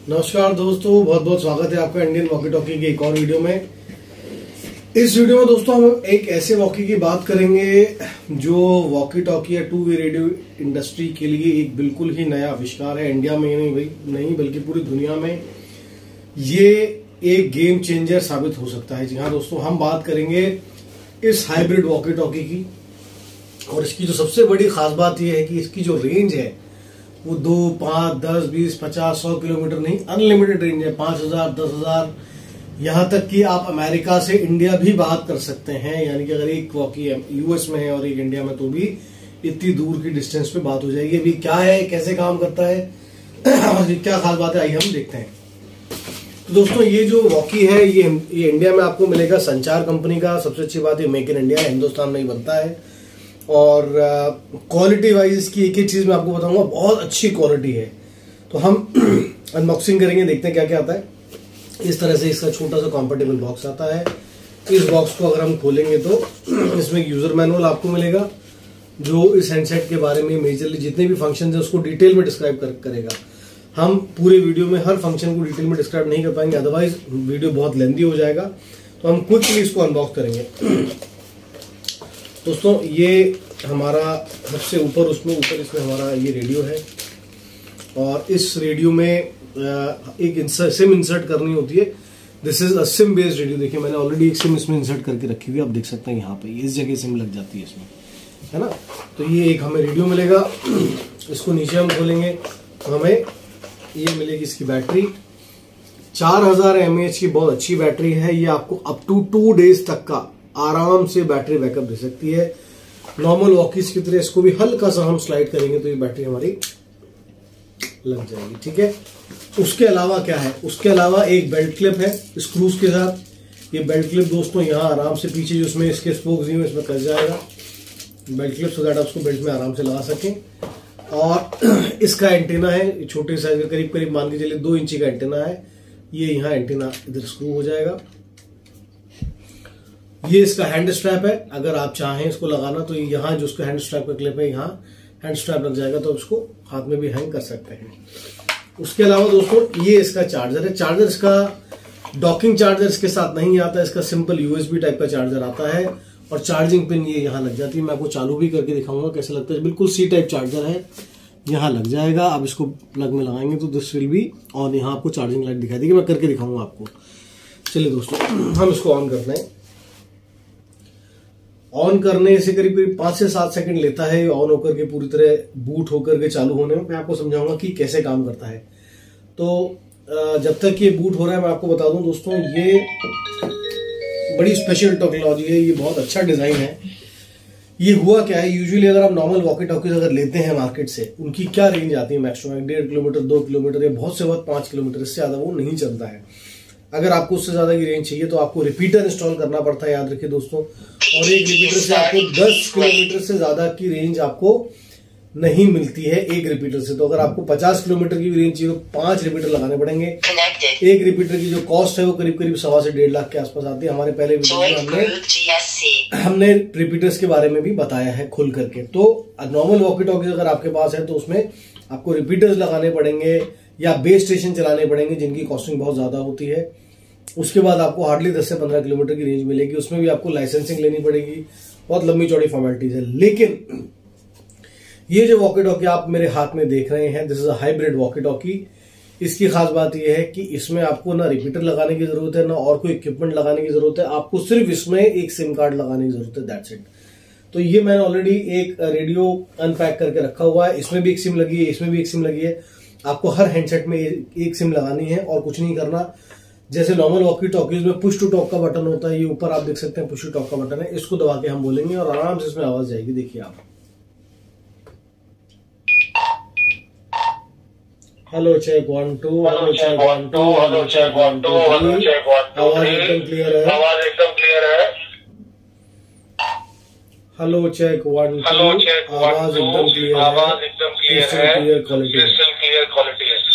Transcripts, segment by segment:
नमस्कार दोस्तों, बहुत बहुत स्वागत है आपका इंडियन वॉकी टॉकी के एक और वीडियो में। इस वीडियो में दोस्तों हम एक ऐसे वॉकी की बात करेंगे जो वॉकी टॉकी या टू वे रेडियो इंडस्ट्री के लिए एक बिल्कुल ही नया आविष्कार है। इंडिया में नहीं बल्कि पूरी दुनिया में ये एक गेम चेंजर साबित हो सकता है। जी हाँ दोस्तों, हम बात करेंगे इस हाइब्रिड वॉकी टॉकी की। और इसकी जो सबसे बड़ी खास बात यह है कि इसकी जो रेंज है वो 2, 5, 10, 20, 50, 100 किलोमीटर नहीं, अनलिमिटेड रेंज है। 5000, 10,000, यहाँ तक कि आप अमेरिका से इंडिया भी बात कर सकते हैं। यानी कि अगर एक वॉकी यूएस में है और एक इंडिया में, तो भी इतनी दूर की डिस्टेंस पे बात हो जाएगी। अभी क्या है, कैसे काम करता है और क्या खास बात है, आइए हम देखते हैं। तो दोस्तों ये जो वॉकी है ये इंडिया में आपको मिलेगा संचार कंपनी का। सबसे अच्छी बात है मेक इन इंडिया है, हिंदुस्तान में ही बनता है। और क्वालिटी वाइज इसकी एक एक चीज मैं आपको बताऊंगा, बहुत अच्छी क्वालिटी है। तो हम अनबॉक्सिंग करेंगे, देखते हैं क्या क्या आता है। इस तरह से इसका छोटा सा कंफर्टेबल बॉक्स आता है। इस बॉक्स को अगर हम खोलेंगे तो इसमें यूजर मैनुअल आपको मिलेगा जो इस हैंडसेट के बारे में मेजरली जितने भी फंक्शन है उसको डिटेल में डिस्क्राइब करेगा। हम पूरे वीडियो में हर फंक्शन को डिटेल में डिस्क्राइब नहीं कर पाएंगे, अदरवाइज वीडियो बहुत लेंदी हो जाएगा। तो हम क्विकली इसको अनबॉक्स करेंगे। दोस्तों ये हमारा सबसे ऊपर इसमें हमारा ये रेडियो है। और इस रेडियो में एक सिम इंसर्ट करनी होती है। This is a SIM based radio. देखिए मैंने ऑलरेडी एक सिम इसमें इंसर्ट करके रखी हुई है, आप देख सकते हैं यहाँ पे इस जगह सिम लग जाती है इसमें, है ना। तो ये एक हमें रेडियो मिलेगा। इसको नीचे हम खोलेंगे तो हमें ये मिलेगी इसकी बैटरी। 4000 mAh की बहुत अच्छी बैटरी है। ये आपको अप टू 2 डेज तक का आराम से बैटरी बैकअप दे सकती है। नॉर्मल वॉकीज की तरह इसको भी हल्का सा हम स्लाइड करेंगे तो ये बैटरी हमारी लग जाएगी, ठीक है। उसके अलावा क्या है, उसके अलावा एक बेल्ट क्लिप है स्क्रूज के साथ। ये बेल्ट क्लिप दोस्तों यहाँ आराम से पीछे जो इसमें इसके स्पोक्स दिए इसमें कस जाएगा बेल्ट क्लिप, सो दैट आप उसको बेल्ट में आराम से लगा सकें। और इसका एंटीना है छोटे साइज का, करीब करीब मान के चलिए 2 इंची का एंटीना है। ये यहाँ एंटीना इधर स्क्रू हो जाएगा। ये इसका हैंड स्ट्रैप है, अगर आप चाहें इसको लगाना तो यहाँ जो उसका हैंड स्ट्रैप का क्लिप है यहाँ हैंड स्ट्रैप लग जाएगा, तो उसको हाथ में भी हैंग कर सकते हैं। उसके अलावा दोस्तों ये इसका चार्जर है। चार्जर इसका डॉकिंग चार्जर इसके साथ नहीं आता, इसका सिंपल यूएसबी टाइप का चार्जर आता है। और चार्जिंग पिन ये यहाँ लग जाती है। मैं आपको चालू भी करके दिखाऊंगा कैसे लगता है। बिल्कुल सी टाइप चार्जर है, यहाँ लग जाएगा। अब इसको प्लग में लगाएंगे तो दिस विल बी ऑन। यहाँ आपको चार्जिंग लाइट दिखाई देगी, मैं करके दिखाऊंगा आपको। चलिए दोस्तों हम इसको ऑन करते हैं। ऑन करने से करीब करीब 5 से 7 सेकंड लेता है ऑन होकर के पूरी तरह बूट होकर के चालू होने में। मैं आपको समझाऊंगा कि कैसे काम करता है। तो जब तक ये बूट हो रहा है मैं आपको बता दूं दोस्तों, ये बड़ी स्पेशल टेक्नोलॉजी है। ये बहुत अच्छा डिजाइन है। ये हुआ क्या है, यूजुअली अगर आप नॉर्मल वॉकी टॉकीज अगर लेते हैं मार्केट से, उनकी क्या रेंज आती है मैक्सिमम 1.5 किलोमीटर, 2 किलोमीटर या बहुत से बहुत 5 किलोमीटर, इससे ज्यादा वो नहीं चलता है। अगर आपको उससे ज्यादा की रेंज चाहिए तो आपको रिपीटर इंस्टॉल करना पड़ता है, याद रखिए दोस्तों। और एक रिपीटर से आपको 10 किलोमीटर से ज्यादा की रेंज आपको नहीं मिलती है एक रिपीटर से। तो अगर आपको 50 किलोमीटर की रेंज चाहिए तो 5 रिपीटर लगाने पड़ेंगे। एक रिपीटर की जो कॉस्ट है वो करीब करीब 1.25 से 1.5 लाख के आसपास आती है। हमारे पहले वीडियो में हमने रिपीटर्स के बारे में भी बताया है खुल करके। तो नॉर्मल वॉकी टॉकीज अगर आपके पास है तो उसमें आपको रिपीटर्स लगाने पड़ेंगे या बेस स्टेशन चलाने पड़ेंगे, जिनकी कॉस्टिंग बहुत ज्यादा होती है। उसके बाद आपको हार्डली 10 से 15 किलोमीटर की रेंज मिलेगी। उसमें भी आपको लाइसेंसिंग लेनी पड़ेगी, बहुत लंबी चौड़ी फॉर्मेलिटीज है। लेकिन ये जो वॉकी टॉकी आप मेरे हाथ में देख रहे हैं, this is a hybrid walkie talkie. इसकी खास बात यह है कि इसमें आपको ना रिपीटर लगाने की जरूरत है, ना और कोई इक्विपमेंट लगाने की जरूरत है। आपको सिर्फ इसमें एक सिम कार्ड लगाने की जरूरत है, दैट्स इट। तो ये मैंने ऑलरेडी एक रेडियो अनपैक करके रखा हुआ है। इसमें भी एक सिम लगी है, इसमें भी एक सिम लगी है। आपको हर हैंडसेट में एक सिम लगानी है और कुछ नहीं करना। जैसे नॉर्मल वॉकी टॉकीज में पुश टू टॉक का बटन होता है, ये ऊपर आप देख सकते हैं पुश टू टॉक का बटन है। इसको दबा के हम बोलेंगे और आराम से इसमें आवाज जाएगी। देखिए आप, hello check 1 2, hello check 1 2, hello check 1 2, आवाज एकदम क्लियर है, आवाज एकदम क्लियर है। हेलो चेक 1 2, आवाज एकदम क्लियर है, आवाज एकदम क्लियर है, क्लियर क्वालिटी है।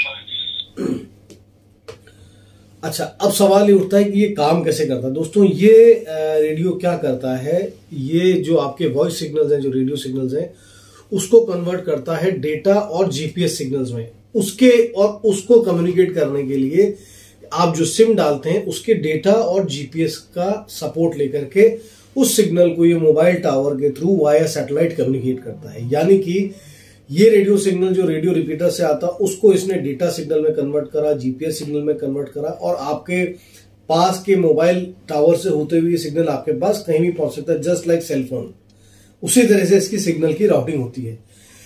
अच्छा, अब सवाल ये उठता है कि ये काम कैसे करता है। दोस्तों ये रेडियो क्या करता है, ये जो आपके वॉइस सिग्नल्स हैं, जो रेडियो सिग्नल्स हैं, उसको कन्वर्ट करता है डेटा और जीपीएस सिग्नल्स में। उसके और उसको कम्युनिकेट करने के लिए आप जो सिम डालते हैं उसके डेटा और जीपीएस का सपोर्ट लेकर के उस सिग्नल को ये मोबाइल टावर के थ्रू वाया सैटेलाइट कम्युनिकेट करता है। यानी कि ये रेडियो सिग्नल जो रेडियो रिपीटर से आता उसको इसने डेटा सिग्नल में कन्वर्ट करा, जीपीएस सिग्नल में कन्वर्ट करा और आपके पास के मोबाइल टावर से होते हुए सिग्नल आपके पास कहीं भी पहुंच सकता है, जस्ट लाइक सेलफोन। उसी तरह से इसकी सिग्नल की राउटिंग होती है।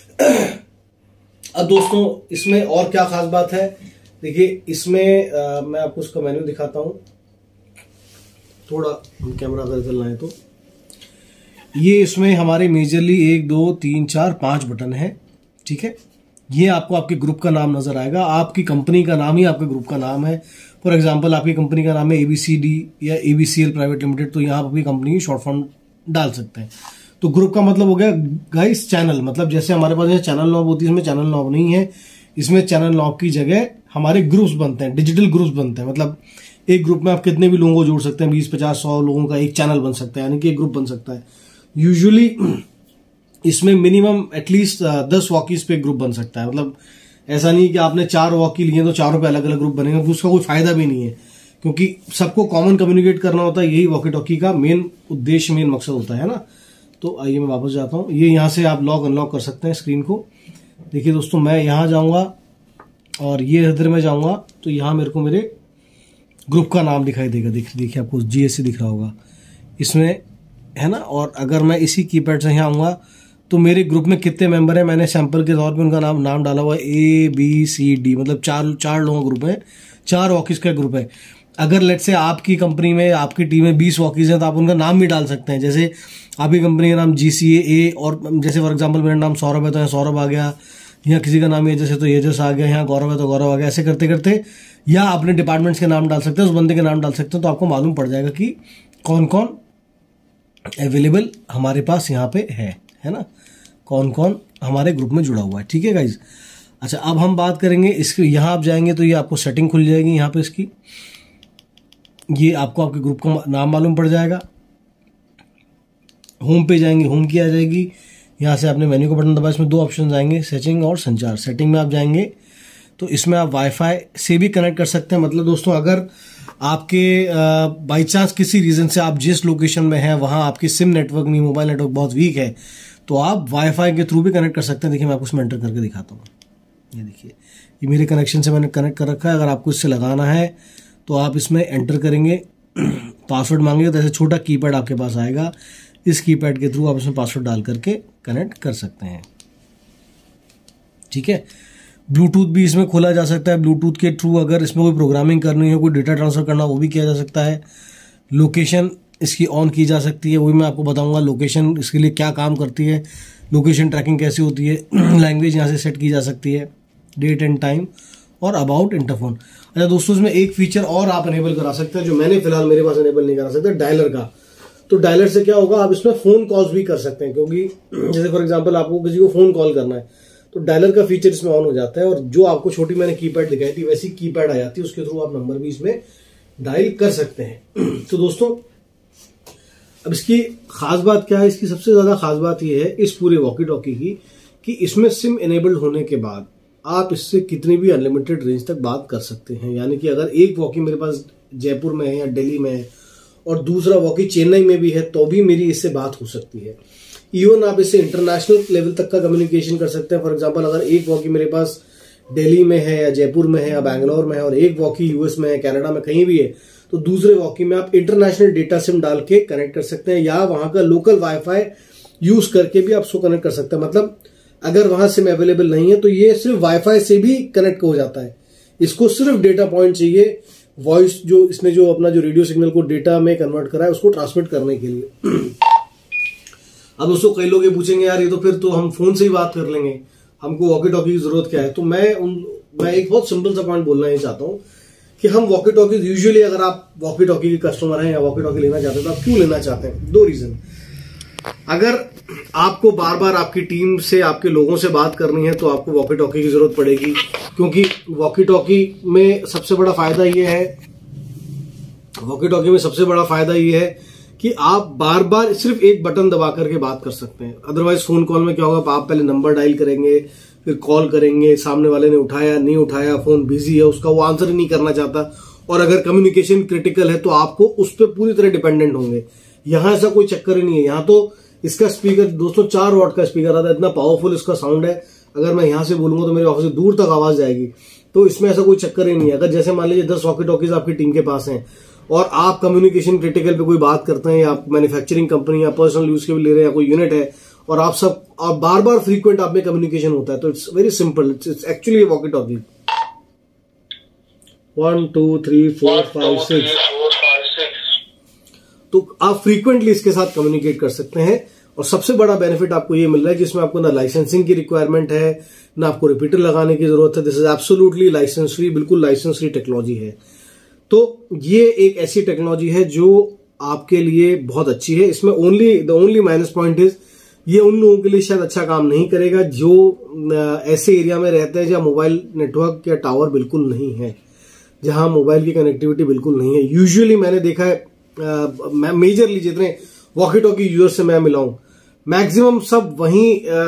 अब दोस्तों इसमें और क्या खास बात है, देखिए इसमें मैं आपको उसका मेन्यू दिखाता हूं, थोड़ा कैमरा अगर इधर लाएं तो ये इसमें हमारे मेजरली 1 2 3 4 5 बटन है, ठीक है। ये आपको आपके ग्रुप का नाम नजर आएगा, आपकी कंपनी का नाम ही आपके ग्रुप का नाम है। फॉर एग्जांपल आपकी कंपनी का नाम है ABCD या ABCL प्राइवेट लिमिटेड, तो यहाँ आप अपनी कंपनी की शॉर्ट फॉर्म डाल सकते हैं। तो ग्रुप का मतलब हो गया गाइस चैनल, मतलब जैसे हमारे पास चैनल नॉब होती है, इसमें चैनल नॉब नहीं है, इसमें चैनल नॉब की जगह हमारे ग्रुप्स बनते हैं, डिजिटल ग्रुप्स बनते हैं। मतलब एक ग्रुप में आप कितने भी लोगों को जोड़ सकते हैं, 20 50 100 लोगों का एक चैनल बन सकता है, यानी कि एक ग्रुप बन सकता है। यूजुअली इसमें मिनिमम एटलीस्ट 10 वॉकीज पे ग्रुप बन सकता है। मतलब ऐसा नहीं कि आपने 4 वॉकी लिए तो चारों पे अलग अलग ग्रुप बनेंगे, उसका कोई फायदा भी नहीं है, क्योंकि सबको कॉमन कम्युनिकेट करना होता है। यही वॉकी टॉकी का मेन उद्देश्य, मेन मकसद होता है ना। तो आइए मैं वापस जाता हूं, ये यहां से आप लॉक अनलॉक कर सकते हैं स्क्रीन को। देखिए दोस्तों मैं यहां जाऊंगा और ये इधर में जाऊंगा तो यहां मेरे को मेरे ग्रुप का नाम दिखाई देगा। देखिए आपको GSC दिख रहा होगा इसमें, है ना। और अगर मैं इसी कीपैड से यहाँ आऊंगा तो मेरे ग्रुप में कितने मेंबर हैं, मैंने सैंपल के तौर पे उनका नाम डाला हुआ है ABCD, मतलब चार लोगों का ग्रुप है, 4 वॉकीज का ग्रुप है। अगर लेट से आपकी कंपनी में, आपकी टीम में 20 वॉकीज हैं तो आप उनका नाम भी डाल सकते हैं। जैसे आपकी कंपनी का नाम GCA और जैसे फॉर एग्जाम्पल मेरा नाम सौरभ है तो यहाँ सौरभ आ गया, यहाँ किसी का नाम एजस है तो एजस आ गया, यहाँ गौरव है तो गौरव आ गया। ऐसे करते करते या अपने डिपार्टमेंट्स के नाम डाल सकते हैं, उस बंदे के नाम डाल सकते हैं, तो आपको मालूम पड़ जाएगा कि कौन कौन अवेलेबल हमारे पास यहाँ पे है ना, कौन कौन हमारे ग्रुप में जुड़ा हुआ है, ठीक है गाइज। अच्छा अब हम बात करेंगे इसकी, यहाँ आप जाएंगे तो ये आपको सेटिंग खुल जाएगी यहाँ पे इसकी, ये आपको आपके ग्रुप का नाम मालूम पड़ जाएगा। होम पे जाएंगे, होम की आ जाएगी, यहाँ से आपने मेन्यू का बटन दबाया, इसमें 2 ऑप्शन आएंगे, सेटिंग और संचार। सेटिंग में आप जाएंगे तो इसमें आप वाईफाई से भी कनेक्ट कर सकते हैं। मतलब दोस्तों अगर आपके बाई चांस किसी रीजन से आप जिस लोकेशन में हैं वहां आपकी सिम नेटवर्क नहीं, मोबाइल नेटवर्क बहुत वीक है, तो आप वाईफाई के थ्रू भी कनेक्ट कर सकते हैं। देखिए मैं आपको इसमें एंटर करके दिखाता हूँ, ये देखिए ये मेरे कनेक्शन से मैंने कनेक्ट कर रखा है। अगर आपको इससे लगाना है तो आप इसमें एंटर करेंगे, पासवर्ड मांगेगा तो ऐसे छोटा कीपैड आपके पास आएगा, इस कीपैड के थ्रू आप इसमें पासवर्ड डाल करके कनेक्ट कर सकते हैं, ठीक है। ब्लूटूथ भी इसमें खोला जा सकता है, ब्लूटूथ के थ्रू अगर इसमें कोई प्रोग्रामिंग करनी है, कोई डेटा ट्रांसफर करना वो भी किया जा सकता है। लोकेशन इसकी ऑन की जा सकती है, वही मैं आपको बताऊंगा लोकेशन इसके लिए क्या काम करती है, लोकेशन ट्रैकिंग कैसे होती है। लैंग्वेज यहाँ से सेट की जा सकती है, डेट एंड टाइम और अबाउट इंटरफोन। अच्छा दोस्तों इसमें एक फीचर और आप अनेबल करा सकते हैं जो मैंने फिलहाल मेरे पास अनेबल नहीं करा सकता, डायलर का। तो डायलर से क्या होगा, आप इसमें फोन कॉल्स भी कर सकते हैं, क्योंकि जैसे फॉर एग्जांपल आपको किसी को फोन कॉल करना है तो डायलर का फीचर इसमें ऑन हो जाता है, और जो आपको छोटी मैंने कीपैड दिखाई थी वैसी कीपैड आ जाती है, उसके थ्रू आप नंबर भी इसमें डायल कर सकते हैं। तो दोस्तों अब इसकी खास बात क्या है, इसकी सबसे ज्यादा खास बात यह है इस पूरे वॉकी टॉकी की कि इसमें सिम इनेबल्ड होने के बाद आप इससे कितनी भी अनलिमिटेड रेंज तक बात कर सकते हैं। यानी कि अगर एक वॉकी मेरे पास जयपुर में है या दिल्ली में है और दूसरा वॉकी चेन्नई में भी है तो भी मेरी इससे बात हो सकती है। इवन आप इससे इंटरनेशनल लेवल तक का कम्युनिकेशन कर सकते हैं। फॉर एग्जांपल अगर एक वॉकी मेरे पास दिल्ली में है या जयपुर में है या बैंगलोर में है और एक वॉकी यूएस में है, कनाडा में कहीं भी है, तो दूसरे वॉकी में आप इंटरनेशनल डेटा सिम डाल के कनेक्ट कर सकते हैं, या वहां का लोकल वाईफाई यूज करके भी आप उसको कनेक्ट कर सकते हैं। मतलब अगर वहां सिम अवेलेबल नहीं है तो ये सिर्फ वाईफाई से भी कनेक्ट हो जाता है, इसको सिर्फ डेटा पॉइंट चाहिए, वॉइस जो इसने जो अपना जो रेडियो सिग्नल को डेटा में कन्वर्ट करा है उसको ट्रांसमिट करने के लिए। अब दोस्तों कई लोग ये पूछेंगे यार ये तो फिर तो हम फोन से ही बात कर लेंगे, हमको वॉकी टॉकी की जरूरत क्या है। तो मैं एक बहुत सिंपल सा पॉइंट बोलना ही चाहता हूं कि हम वॉकी टॉकी यूजुअली अगर आप वॉकी टॉकी के कस्टमर हैं या वॉकी टॉकी लेना चाहते हैं तो आप क्यों लेना चाहते हैं, 2 रीजन। अगर आपको बार बार आपकी टीम से, आपके लोगों से बात करनी है तो आपको वॉकी टॉकी की जरूरत पड़ेगी, क्योंकि वॉकी टॉकी में सबसे बड़ा फायदा यह है कि आप बार बार सिर्फ एक बटन दबा करके बात कर सकते हैं। अदरवाइज फोन कॉल में क्या होगा, आप पहले नंबर डायल करेंगे, फिर कॉल करेंगे, सामने वाले ने उठाया नहीं उठाया, फोन बिजी है उसका, वो आंसर ही नहीं करना चाहता, और अगर कम्युनिकेशन क्रिटिकल है तो आपको उस पर पूरी तरह डिपेंडेंट होंगे। यहां ऐसा कोई चक्कर ही नहीं है। यहाँ तो इसका स्पीकर दोस्तों 4 वॉट का स्पीकर आता है, इतना पावरफुल इसका साउंड है। अगर मैं यहां से बोलूंगा तो मेरे ऑफिस से दूर तक आवाज जाएगी, तो इसमें ऐसा कोई चक्कर ही नहीं है। अगर जैसे मान लीजिए 10 वॉकी टॉकीज आपकी टीम के पास हैं और आप कम्युनिकेशन क्रिटिकल पे कोई बात करते हैं, या आप मैन्युफैक्चरिंग कंपनी या पर्सनल यूज के भी ले रहे हैं, या कोई यूनिट है और आप बार बार फ्रीक्वेंट आप में कम्युनिकेशन होता है, तो it's very simple, it's actually walkie talkie. 1 2 3 4 5 6 तो आप फ्रीक्वेंटली इसके साथ कम्युनिकेट कर सकते हैं। और सबसे बड़ा बेनिफिट आपको ये मिल रहा है जिसमें आपको ना लाइसेंसिंग की रिक्वायरमेंट है, ना आपको रिपीटर लगाने की जरूरत है। This is absolutely licence free, बिल्कुल लाइसेंस फ्री टेक्नोलॉजी है। तो ये एक ऐसी टेक्नोलॉजी है जो आपके लिए बहुत अच्छी है। इसमें the only minus point is ये उन लोगों के लिए शायद अच्छा काम नहीं करेगा जो ऐसे एरिया में रहते हैं जहां मोबाइल नेटवर्क या टावर बिल्कुल नहीं है, जहां मोबाइल की कनेक्टिविटी बिल्कुल नहीं है। यूजुअली मैंने देखा है, मेजरली जितने वॉकी टॉकी यूजर से मैं मिला हूं, मैक्सिमम सब वहीं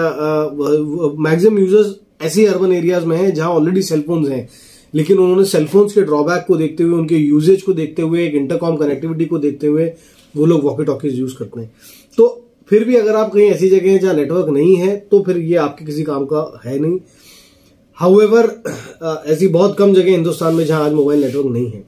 मैक्सिमम यूजर्स ऐसे अर्बन एरियाज में हैं जहां ऑलरेडी सेलफोन्स हैं, लेकिन उन्होंने सेलफोन्स के ड्रॉबैक को देखते हुए, उनके यूजेज को देखते हुए, एक इंटरकॉम कनेक्टिविटी को देखते हुए वो लोग वॉकी टॉकीज यूज करते हैं। तो फिर भी अगर आप कहीं ऐसी जगह हैं जहां नेटवर्क नहीं है तो फिर ये आपके किसी काम का है नहीं। हाउएवर ऐसी बहुत कम जगह हिंदुस्तान में जहां आज मोबाइल नेटवर्क नहीं है।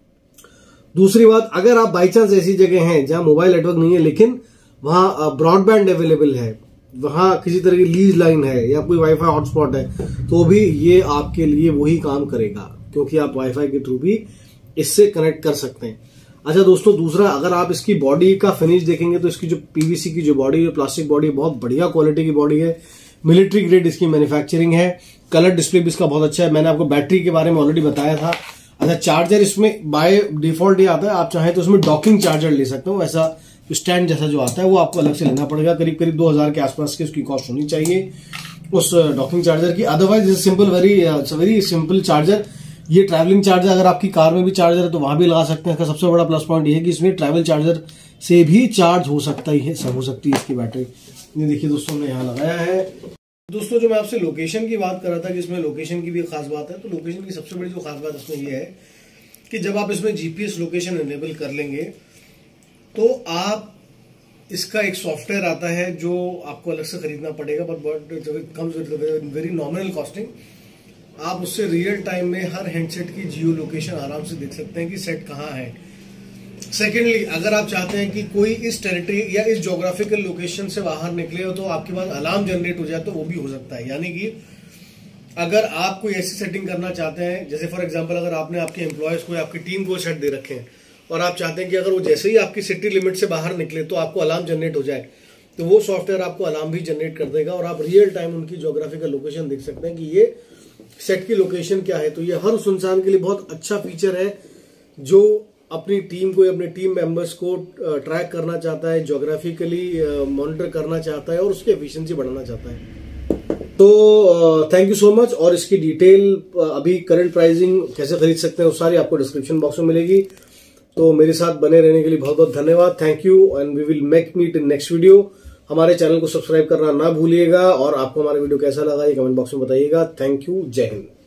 दूसरी बात, अगर आप बाई चांस ऐसी जगह हैं जहां मोबाइल नेटवर्क नहीं है लेकिन वहां ब्रॉडबैंड अवेलेबल है, वहां किसी तरह की लीज लाइन है या कोई वाईफाई हॉटस्पॉट है, तो भी ये आपके लिए वही काम करेगा, क्योंकि आप वाईफाई के थ्रू भी इससे कनेक्ट कर सकते हैं। अच्छा दोस्तों, दूसरा, अगर आप इसकी बॉडी का फिनिश देखेंगे तो इसकी जो पीवीसी की जो बॉडी है, प्लास्टिक बॉडी है, बहुत बढ़िया क्वालिटी की बॉडी है। मिलिट्री ग्रेड इसकी मैन्युफैक्चरिंग है। कलर डिस्प्ले भी इसका बहुत अच्छा है। मैंने आपको बैटरी के बारे में ऑलरेडी बताया था। अच्छा, चार्जर इसमें बाय डिफॉल्ट ये आता है, आप चाहें तो इसमें डॉकिंग चार्जर ले सकते हो। वैसा स्टैंड जैसा जो आता है वो आपको अलग से लेना पड़ेगा, करीब करीब 2000 के आसपास की उसकी कॉस्ट होनी चाहिए उस डॉकिंग चार्जर की। Otherwise is simple, very simple charger. ये ट्रैवलिंग चार्जर, अगर आपकी कार में भी चार्जर है तो वहां भी लगा सकते हैं। इसका सबसे बड़ा प्लस पॉइंट ये है कि इसमें ट्रैवल चार्जर से भी चार्ज हो सकती है इसकी बैटरी। ये देखिए दोस्तों, हमने यहाँ लगाया है। दोस्तों, जो मैं आपसे लोकेशन की बात कर रहा था कि इसमें लोकेशन की भी खास बात है, तो लोकेशन की सबसे बड़ी जो खास बात इसमें यह है कि जब आप इसमें जीपीएस लोकेशन इनेबल कर लेंगे तो आप इसका एक सॉफ्टवेयर आता है जो आपको अलग से खरीदना पड़ेगा, but it comes with very nominal costing. आप उससे रियल टाइम में हर हैंडसेट की जियो लोकेशन आराम से देख सकते हैं कि सेट कहाँ है। सेकेंडली, अगर आप चाहते हैं कि कोई इस टेरिटरी या इस ज्योग्राफिकल लोकेशन से बाहर निकले हो तो आपके पास अलार्म जनरेट हो जाए, तो वो भी हो सकता है। यानी कि अगर आप कोई ऐसी सेटिंग करना चाहते हैं, जैसे फॉर एग्जांपल अगर आपने आपके एम्प्लॉयज को या आपकी टीम को सेट दे रखे हैं और आप चाहते हैं कि अगर वो जैसे ही आपकी सिटी लिमिट से बाहर निकले तो आपको अलार्म जनरेट हो जाए, तो वो सॉफ्टवेयर आपको अलार्म भी जनरेट कर देगा और आप रियल टाइम उनकी ज्योग्राफिकल लोकेशन देख सकते हैं कि ये सेट की लोकेशन क्या है। तो ये हर उस इंसान के लिए बहुत अच्छा फीचर है जो अपनी टीम को या अपने टीम मेंबर्स को ट्रैक करना चाहता है, ज्योग्राफिकली मॉनिटर करना चाहता है और उसकी एफिशिएंसी बढ़ाना चाहता है। तो थैंक यू सो मच। और इसकी डिटेल, अभी करंट प्राइसिंग कैसे खरीद सकते हैं वो सारी आपको डिस्क्रिप्शन बॉक्स में मिलेगी। तो मेरे साथ बने रहने के लिए बहुत बहुत धन्यवाद। Thank you and we will meet in next video. हमारे चैनल को सब्सक्राइब करना ना भूलिएगा और आपको हमारा वीडियो कैसा लगा ये कमेंट बॉक्स में बताइएगा। थैंक यू, जय हिंद।